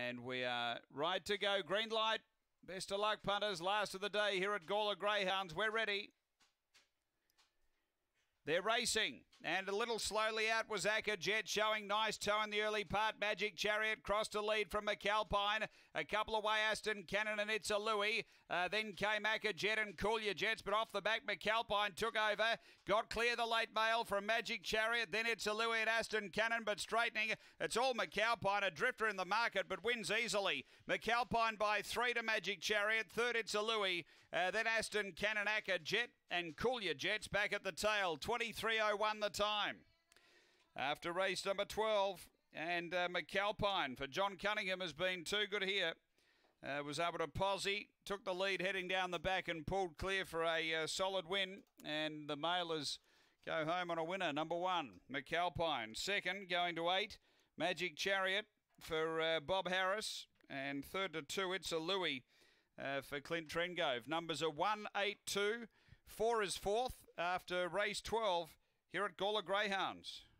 And we are right to go. Green light. Best of luck, punters. Last of the day here at Gawler Greyhounds. We're ready. They're racing, and a little slowly out was Acker Jet, showing nice toe in the early part. Magic Chariot crossed a lead from McAlpine. A couple away, Aston Cannon and It's a Louis. Then came Acker Jet and Coolier Jets, but off the back, McAlpine took over. Got clear the late mail from Magic Chariot. Then It's a Louis and Aston Cannon, but straightening. It's all McAlpine, a drifter in the market, but wins easily. McAlpine by 3 to Magic Chariot. Third, It's a Louis. Then Aston Cannon, Acker Jet, and Coolier Jets back at the tail. 23.01 the time. After race number 12, and McAlpine for John Cunningham has been too good here. Was able to posse, took the lead heading down the back and pulled clear for a solid win. And the Mailers go home on a winner. Number 1, McAlpine. Second, going to 8, Magic Chariot for Bob Harris. And third to 2, It's a Louis for Clint Trengove. Numbers are 1, 8, 2. 4 is fourth after race 12 here at Gawler Greyhounds.